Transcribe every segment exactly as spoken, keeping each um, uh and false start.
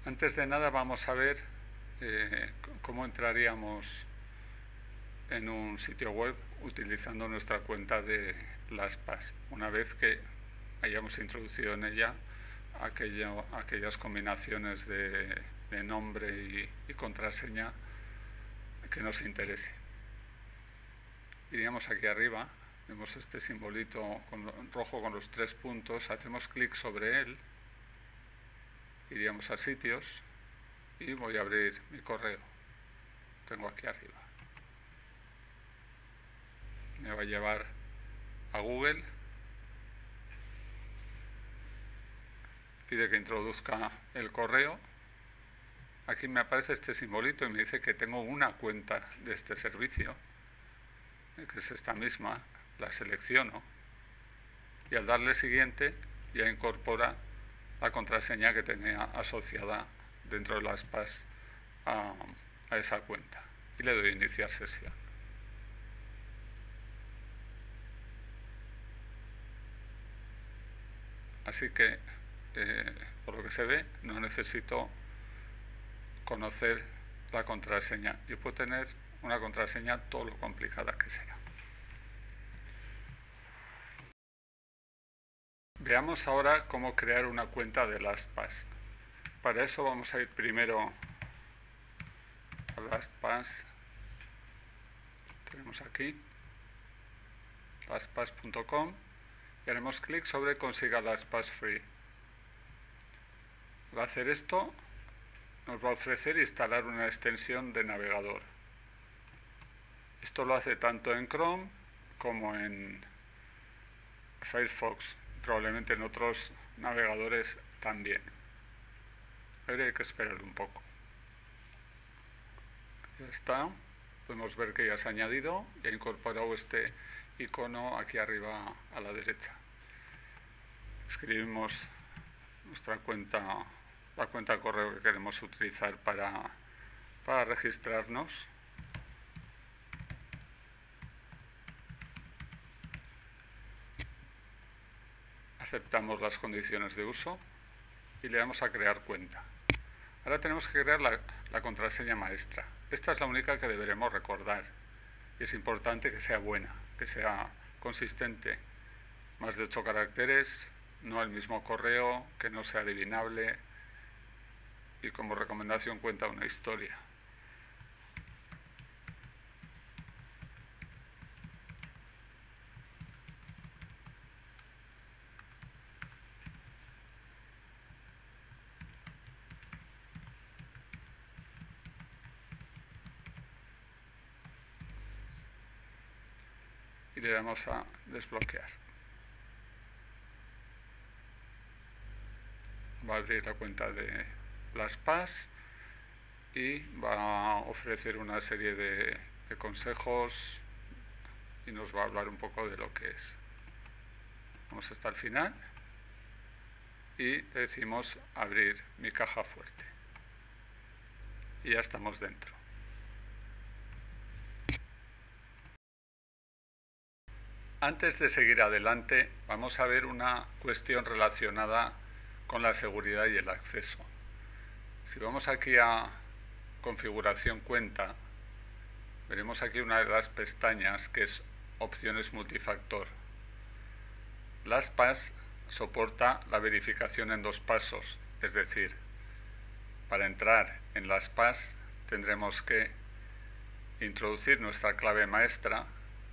Antes de nada vamos a ver eh, cómo entraríamos en un sitio web utilizando nuestra cuenta de LastPass, una vez que hayamos introducido en ella aquello, aquellas combinaciones de, de nombre y, y contraseña que nos interese. Iríamos aquí arriba, vemos este simbolito con, rojo con los tres puntos, hacemos clic sobre él, iríamos a sitios y voy a abrir mi correo. Tengo aquí arriba. Me va a llevar a Google. Pide que introduzca el correo. Aquí me aparece este simbolito y me dice que tengo una cuenta de este servicio, que es esta misma. La selecciono y al darle siguiente ya incorpora la contraseña que tenía asociada dentro de LastPass a, a esa cuenta y le doy a iniciar sesión. Así que, eh, por lo que se ve, no necesito conocer la contraseña y puedo tener una contraseña todo lo complicada que sea. Veamos ahora cómo crear una cuenta de LastPass. Para eso vamos a ir primero a LastPass. Tenemos aquí lastpass punto com y haremos clic sobre Consiga LastPass Free. Al hacer esto nos va a ofrecer instalar una extensión de navegador. Esto lo hace tanto en Chrome como en Firefox, probablemente en otros navegadores también. Ahora hay que esperar un poco. Ya está. Podemos ver que ya se ha añadido y ha incorporado este icono aquí arriba a la derecha. Escribimos nuestra cuenta, la cuenta de correo que queremos utilizar para, para registrarnos. Aceptamos las condiciones de uso y le damos a crear cuenta. Ahora tenemos que crear la, la contraseña maestra. Esta es la única que deberemos recordar y es importante que sea buena, que sea consistente. Más de ocho caracteres, no el mismo correo, que no sea adivinable y como recomendación cuenta una historia. Y le damos a desbloquear. Va a abrir la cuenta de LastPass y va a ofrecer una serie de, de consejos y nos va a hablar un poco de lo que es. Vamos hasta el final y le decimos abrir mi caja fuerte. Y ya estamos dentro. Antes de seguir adelante, vamos a ver una cuestión relacionada con la seguridad y el acceso. Si vamos aquí a configuración cuenta, veremos aquí una de las pestañas que es opciones multifactor. LastPass soporta la verificación en dos pasos, es decir, para entrar en LastPass tendremos que introducir nuestra clave maestra,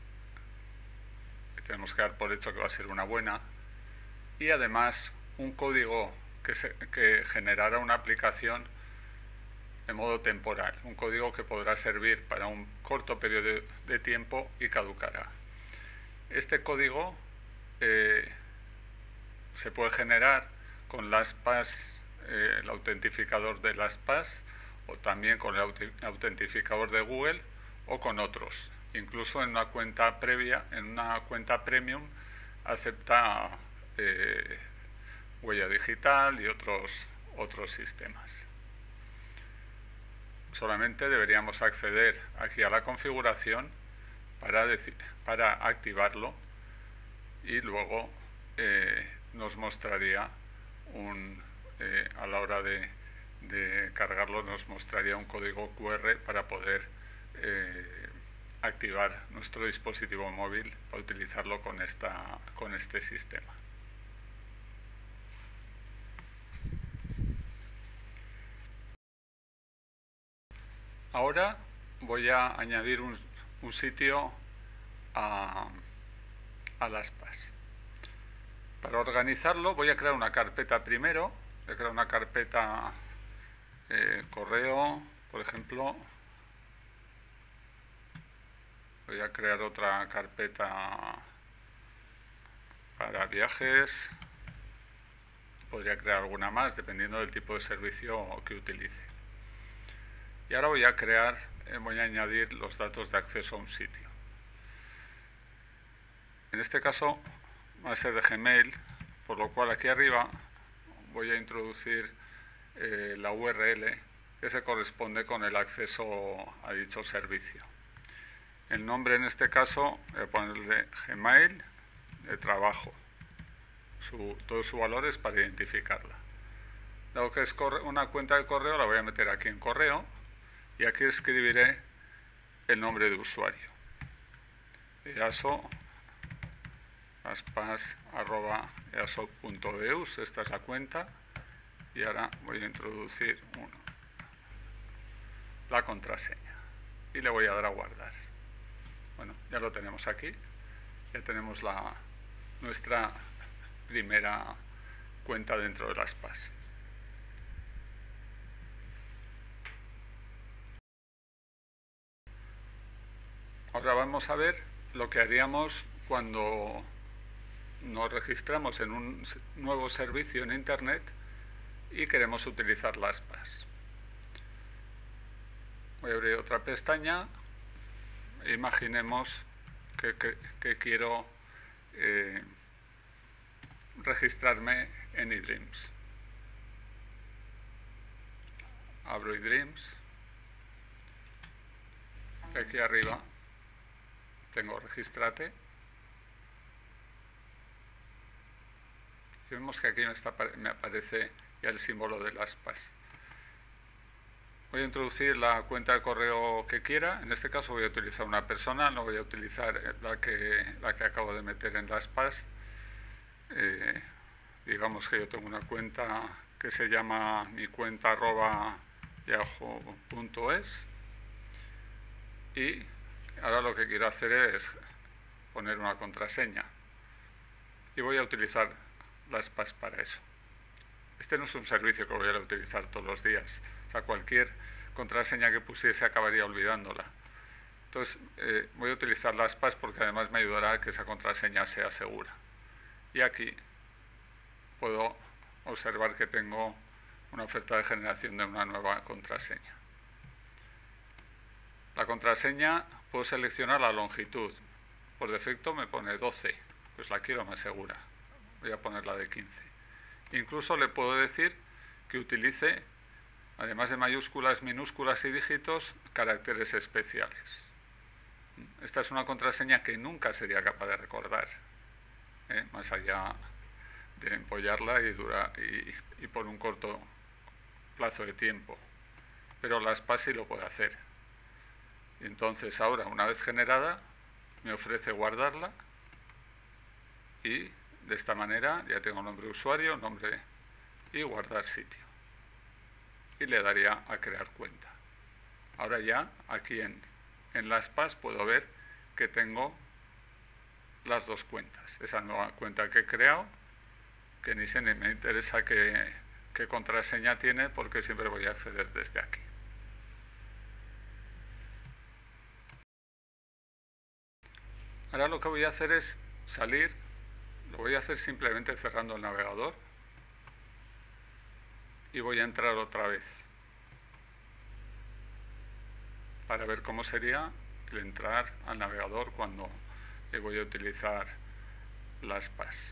que tenemos que dar por hecho que va a ser una buena, y además un código que, se, que generará una aplicación de modo temporal, un código que podrá servir para un corto periodo de tiempo y caducará. Este código eh, se puede generar con LastPass, eh, el autentificador de LastPass, o también con el autentificador de Google o con otros. Incluso en una cuenta previa, en una cuenta premium, acepta eh, huella digital y otros, otros sistemas. Solamente deberíamos acceder aquí a la configuración para, decir, para activarlo y luego eh, nos mostraría un, eh, a la hora de, de cargarlo nos mostraría un código Q R para poder eh, activar nuestro dispositivo móvil para utilizarlo con, esta, con este sistema. Ahora voy a añadir un, un sitio a, a las P A S. Para organizarlo voy a crear una carpeta primero. Voy a crear una carpeta eh, correo, por ejemplo. Voy a crear otra carpeta para viajes. Podría crear alguna más dependiendo del tipo de servicio que utilice. Y ahora voy a crear, eh, voy a añadir los datos de acceso a un sitio. En este caso va a ser de Gmail, por lo cual aquí arriba voy a introducir eh, la U R L que se corresponde con el acceso a dicho servicio. El nombre en este caso voy a ponerle Gmail de trabajo. Su, todos sus valores para identificarla. Dado que es una cuenta de correo, la voy a meter aquí en correo y aquí escribiré el nombre de usuario. easo aspas arroba easo punto eus, esta es la cuenta, y ahora voy a introducir uno, la contraseña y le voy a dar a guardar. Bueno, ya lo tenemos aquí, ya tenemos la, nuestra primera cuenta dentro de las P A S. Ahora vamos a ver lo que haríamos cuando nos registramos en un nuevo servicio en Internet y queremos utilizar las P A S. Voy a abrir otra pestaña. Imaginemos que, que, que quiero eh, registrarme en eDreams. Abro eDreams. Aquí arriba tengo Regístrate. Y vemos que aquí me, está, me aparece ya el símbolo de las P A S. Voy a introducir la cuenta de correo que quiera. En este caso voy a utilizar una persona, no voy a utilizar la que, la que acabo de meter en las P A S. Eh, digamos que yo tengo una cuenta que se llama mi cuenta arroba yahoo punto es y ahora lo que quiero hacer es poner una contraseña y voy a utilizar las P A S para eso. Este no es un servicio que voy a utilizar todos los días, o sea, cualquier contraseña que pusiese acabaría olvidándola. Entonces eh, voy a utilizar las P A S porque además me ayudará a que esa contraseña sea segura. Y aquí puedo observar que tengo una oferta de generación de una nueva contraseña. La contraseña puedo seleccionar la longitud. Por defecto me pone doce, pues la quiero más segura. Voy a poner la de quince. Incluso le puedo decir que utilice, además de mayúsculas, minúsculas y dígitos, caracteres especiales. Esta es una contraseña que nunca sería capaz de recordar, ¿eh? más allá de empollarla y, dura, y, y por un corto plazo de tiempo. Pero las P A S sí lo puede hacer. Y entonces ahora, una vez generada, me ofrece guardarla y de esta manera ya tengo nombre de usuario, nombre y guardar sitio. Y le daría a crear cuenta. Ahora ya aquí en, en las P A S puedo ver que tengo las dos cuentas. Esa nueva cuenta que he creado, que ni sé ni me interesa qué, qué contraseña tiene porque siempre voy a acceder desde aquí. Ahora lo que voy a hacer es salir, lo voy a hacer simplemente cerrando el navegador y voy a entrar otra vez para ver cómo sería el entrar al navegador cuando voy a utilizar las P A S.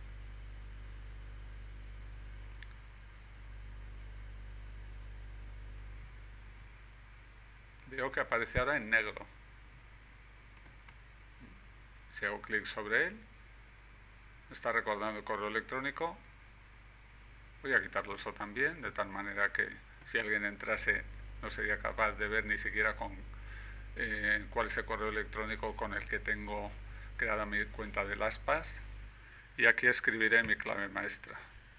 Veo que aparece ahora en negro. Si hago clic sobre él, me está recordando el correo electrónico. Voy a quitarlo eso también, de tal manera que si alguien entrase no sería capaz de ver ni siquiera con eh, cuál es el correo electrónico con el que tengo creada mi cuenta de LastPass. Y aquí escribiré mi clave maestra.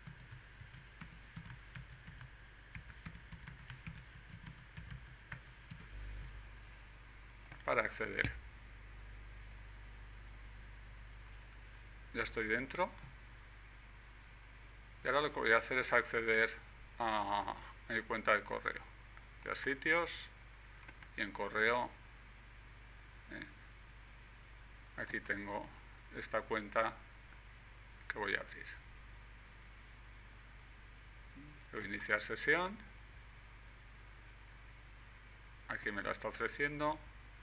Para acceder. Ya estoy dentro. Y ahora lo que voy a hacer es acceder a, a mi cuenta de correo. De sitios y en correo. Eh, aquí tengo esta cuenta que voy a abrir. Voy a iniciar sesión. Aquí me la está ofreciendo.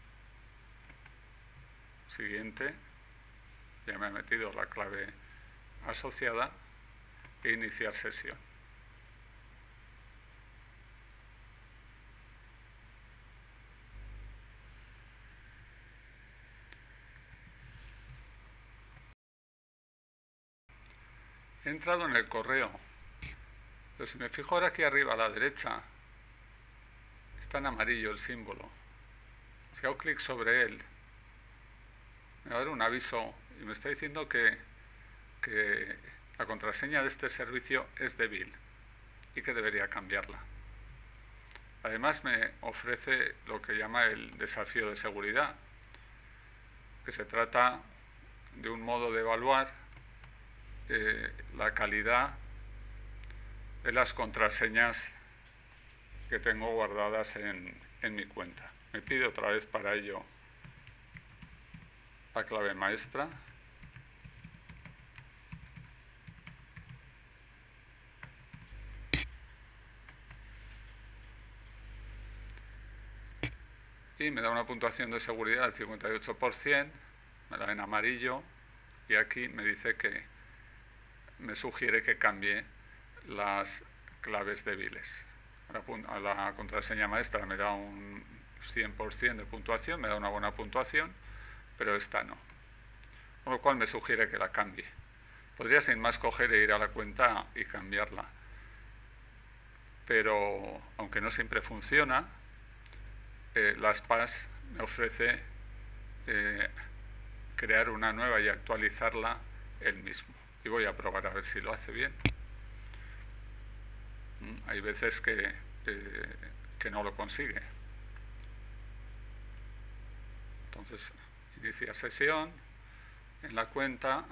Siguiente. Ya me ha metido la clave asociada. E iniciar sesión. He entrado en el correo, pero si me fijo ahora aquí arriba a la derecha, está en amarillo el símbolo. Si hago clic sobre él, me va a dar un aviso y me está diciendo que, que la contraseña de este servicio es débil y que debería cambiarla. Además me ofrece lo que llama el desafío de seguridad, que se trata de un modo de evaluar eh, la calidad de las contraseñas que tengo guardadas en, en mi cuenta. Me pide otra vez para ello la clave maestra. Y me da una puntuación de seguridad del cincuenta y ocho por ciento, me la da en amarillo, y aquí me dice que me sugiere que cambie las claves débiles. A la contraseña maestra me da un cien por ciento de puntuación, me da una buena puntuación, pero esta no. Con lo cual me sugiere que la cambie. Podría sin más coger e ir a la cuenta y cambiarla. Pero aunque no siempre funciona, Eh, LastPass me ofrece eh, crear una nueva y actualizarla él mismo. Y voy a probar a ver si lo hace bien. ¿Mm? Hay veces que, eh, que no lo consigue. Entonces, inicia sesión en la cuenta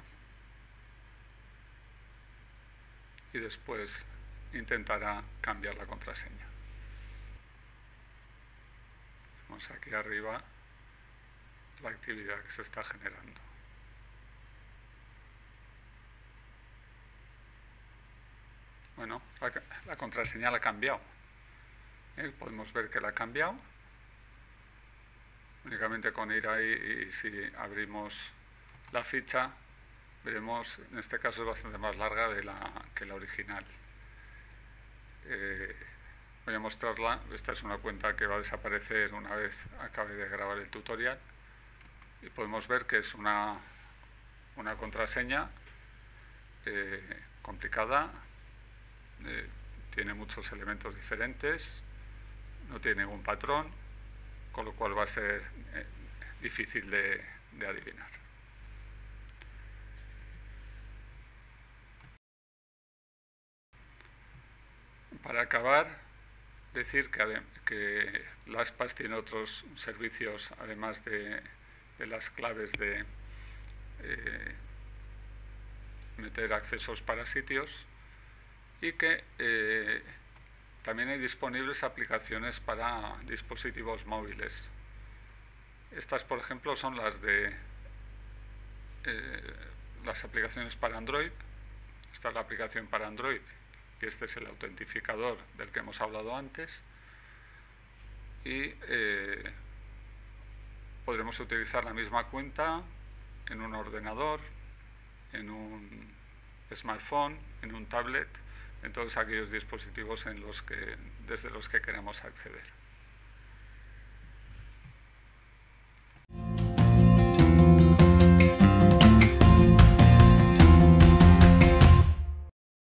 y después intentará cambiar la contraseña. Vemos aquí arriba la actividad que se está generando. Bueno, la, la contraseña la ha cambiado. ¿Eh? Podemos ver que la ha cambiado. Únicamente con ir ahí, y si abrimos la ficha, veremos, en este caso es bastante más larga de la, que la original. Eh, Voy a mostrarla. Esta es una cuenta que va a desaparecer una vez acabe de grabar el tutorial. Y podemos ver que es una, una contraseña eh, complicada. Eh, tiene muchos elementos diferentes. No tiene ningún patrón, con lo cual va a ser eh, difícil de, de adivinar. Para acabar, decir que, que LastPass tiene otros servicios, además de, de las claves de eh, meter accesos para sitios, y que eh, también hay disponibles aplicaciones para dispositivos móviles. Estas, por ejemplo, son las de eh, las aplicaciones para Android. Esta es la aplicación para Android. Y este es el autentificador del que hemos hablado antes, y eh, podremos utilizar la misma cuenta en un ordenador, en un smartphone, en un tablet, en todos aquellos dispositivos en los que, desde los que queremos acceder.